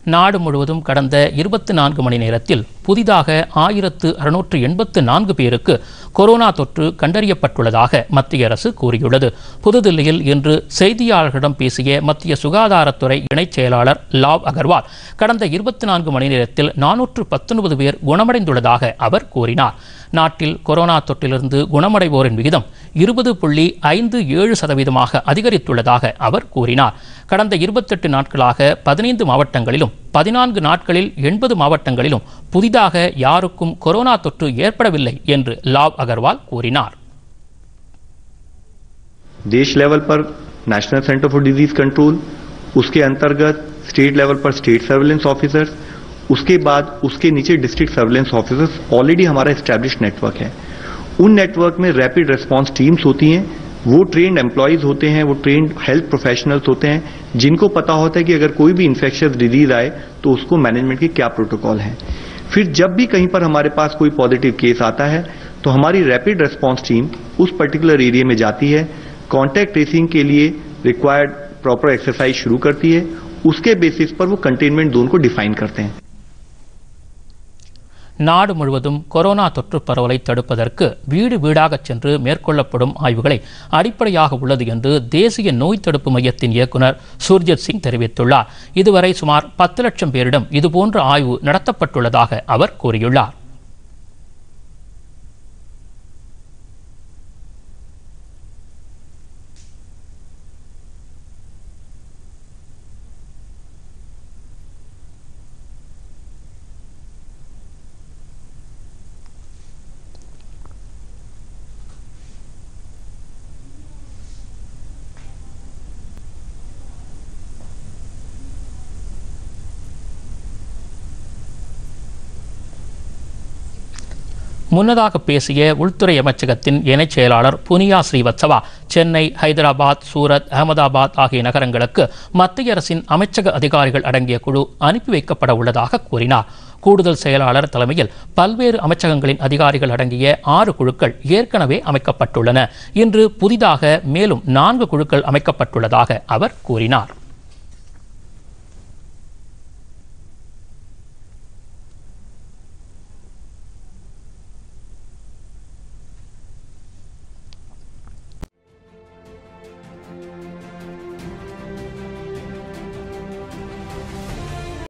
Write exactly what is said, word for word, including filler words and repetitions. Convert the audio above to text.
நாடு முழுவதும் கடந்த இருபத்தி நான்கு மணி நேரத்தில் புதிதாக ஆயிரத்து அறுநூற்று எண்பத்து நான்கு பேருக்கு கொரோனா தொற்று கண்டறியப்பட்டுள்ளதாக மத்திய அரசு கூறியுள்ளது. புதுதில்லியில் இன்று செய்தியாளர்களிடம் பேசிய மத்திய சுகாதாரத்துறை இணைச் செயலாளர் லாவ் அகர்வால் கடந்த இருபத்தி நான்கு மணி நேரத்தில் நானூற்று பத்தொன்பது பேர் குணமடைந்துள்ளதாக அவர் கூறினார். நாட்டில் கொரோனா தொற்றிலிருந்து குணமடைவோரின் விகிதம் இருபது புள்ளி ஐந்து ஏழு சதவீதமாக அதிகரித்துள்ளதாக அவர் கூறினார். கடந்த இருபத்தெட்டு நாட்களாக பதினைந்து மாவட்டங்களிலும் பதினான்கு நாட்களில் எண்பது மாவட்டங்களிலும் புதிதாக யாருக்கும் கொரோனா தொற்று ஏற்படவில்லை என்று லாவ் அகர்வால் கூறினார். देश लेवल पर national centre for disease control, उसके अंतर्गत स्टेट लेवल पर स्टेट सर्विलेंस ऑफिसर्स, उसके बाद उसके नीचे डिस्ट्रिक्ट सर्विलेंस ऑफिसर्स ऑलरेडी हमारा एस्टैब्लिश नेटवर्क है. उन नेटवर्क में रैपिड रिस्पांस टीम्स होती हैं, वो ट्रेन्ड एम्प्लॉयज होते हैं, वो ट्रेन्ड हेल्थ प्रोफेशनल्स होते हैं जिनको पता होता है कि अगर कोई भी इन्फेक्शियस डिजीज आए तो उसको मैनेजमेंट के क्या प्रोटोकॉल हैं. फिर जब भी कहीं पर हमारे पास कोई पॉजिटिव केस आता है तो हमारी रैपिड रिस्पांस टीम उस पर्टिकुलर एरिया में जाती है, कॉन्टैक्ट ट्रेसिंग के लिए रिक्वायर्ड प्रॉपर एक्सरसाइज शुरू करती है, उसके बेसिस पर वो कंटेनमेंट जोन को डिफाइन करते हैं. நாடு முழுவதும் கொரோனா தொற்று பரவலை தடுப்பதற்கு வீடு வீடாக சென்று மேற்கொள்ளப்படும் ஆய்வுகளை அடிப்படையாக உள்ளது என்று தேசிய நோய் தடுப்பு மையத்தின் இயக்குநர் சுர்ஜித் சிங் தெரிவித்துள்ளார். இதுவரை சுமார் பத்து லட்சம் பேரிடம் இதுபோன்ற ஆய்வு நடத்தப்பட்டுள்ளதாக அவர் கூறியுள்ளார். முன்னதாக பேசிய உள்துறை அமைச்சகத்தின் இணைச் செயலாளர் புனியா ஸ்ரீவத்சவா சென்னை, ஹைதராபாத், சூரத், அகமதாபாத் ஆகிய நகரங்களுக்கு மத்திய அரசின் அமைச்சக அதிகாரிகள் அடங்கிய குழு அனுப்பி வைக்கப்பட உள்ளதாக கூறினார். கூடுதல் செயலாளர் தலைமையில் பல்வேறு அமைச்சகங்களின் அதிகாரிகள் அடங்கிய ஆறு குழுக்கள் ஏற்கனவே அமைக்கப்பட்டுள்ளன. இன்று புதிதாக மேலும் நான்கு குழுக்கள் அமைக்கப்பட்டுள்ளதாக அவர் கூறினார்.